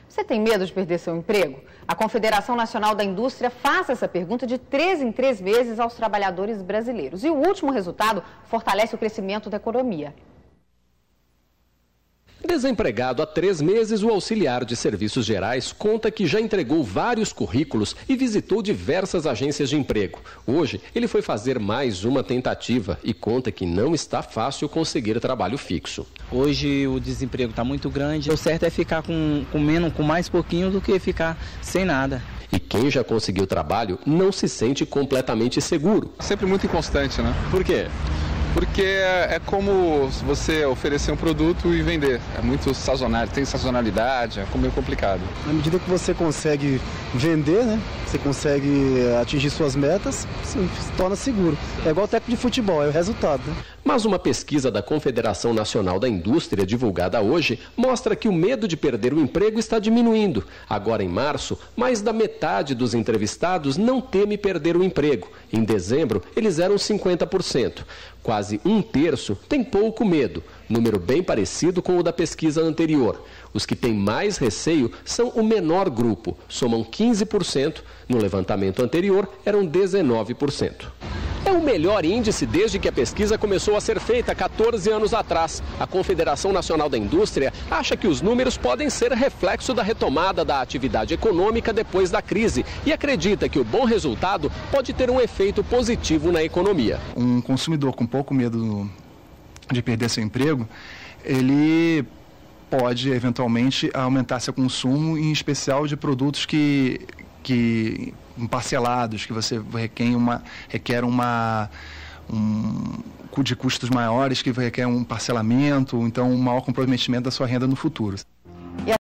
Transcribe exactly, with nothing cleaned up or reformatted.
Você tem medo de perder seu emprego? A Confederação Nacional da Indústria faz essa pergunta de três em três meses aos trabalhadores brasileiros. E o último resultado fortalece o crescimento da economia. Desempregado há três meses, o auxiliar de serviços gerais conta que já entregou vários currículos e visitou diversas agências de emprego. Hoje, ele foi fazer mais uma tentativa e conta que não está fácil conseguir trabalho fixo. Hoje o desemprego está muito grande, o certo é ficar com, com menos, com mais pouquinho do que ficar sem nada. E quem já conseguiu trabalho não se sente completamente seguro. Sempre muito inconstante, né? Por quê? Porque é como você oferecer um produto e vender. É muito sazonal, tem sazonalidade, é meio complicado. À medida que você consegue vender, né? Você consegue atingir suas metas, sim, se torna seguro. É igual o técnico de futebol, é o resultado, né? Mas uma pesquisa da Confederação Nacional da Indústria, divulgada hoje, mostra que o medo de perder o emprego está diminuindo. Agora, em março, mais da metade dos entrevistados não teme perder o emprego. Em dezembro, eles eram cinquenta por cento. Quase um terço tem pouco medo, número bem parecido com o da pesquisa anterior. Os que têm mais receio são o menor grupo, somam quinze por cento. No levantamento anterior, eram dezenove por cento. É o melhor índice desde que a pesquisa começou a ser feita quatorze anos atrás. A Confederação Nacional da Indústria acha que os números podem ser reflexo da retomada da atividade econômica depois da crise e acredita que o bom resultado pode ter um efeito positivo na economia. Um consumidor com pouco medo de perder seu emprego, ele pode eventualmente aumentar seu consumo, em especial de produtos que, que parcelados, que você requer uma, requer uma um, de custos maiores, que requer um parcelamento, então um maior comprometimento da sua renda no futuro.